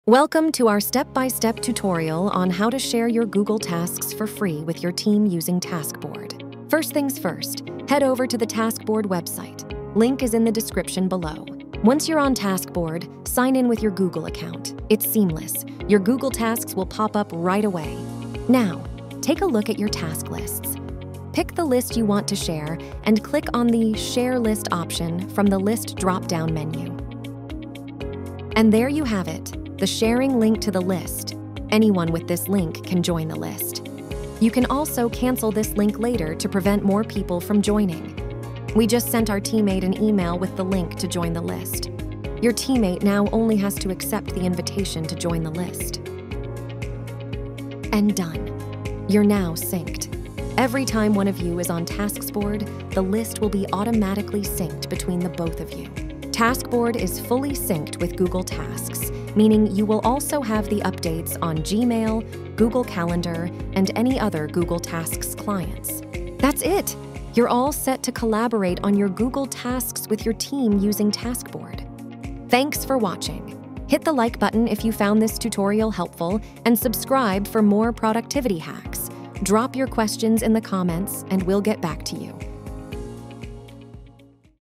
Welcome to our step-by-step tutorial on how to share your Google Tasks for free with your team using TasksBoard. First things first, head over to the TasksBoard website. Link is in the description below. Once you're on TasksBoard, sign in with your Google account. It's seamless. Your Google Tasks will pop up right away. Now, take a look at your task lists. Pick the list you want to share and click on the Share List option from the List drop-down menu. And there you have it. The sharing link to the list. Anyone with this link can join the list. You can also cancel this link later to prevent more people from joining. We just sent our teammate an email with the link to join the list. Your teammate now only has to accept the invitation to join the list. And done. You're now synced. Every time one of you is on TasksBoard, the list will be automatically synced between the both of you. TasksBoard is fully synced with Google Tasks, meaning you will also have the updates on Gmail, Google Calendar, and any other Google Tasks clients. That's it! You're all set to collaborate on your Google Tasks with your team using TasksBoard. Thanks for watching. Hit the like button if you found this tutorial helpful, and subscribe for more productivity hacks. Drop your questions in the comments, and we'll get back to you.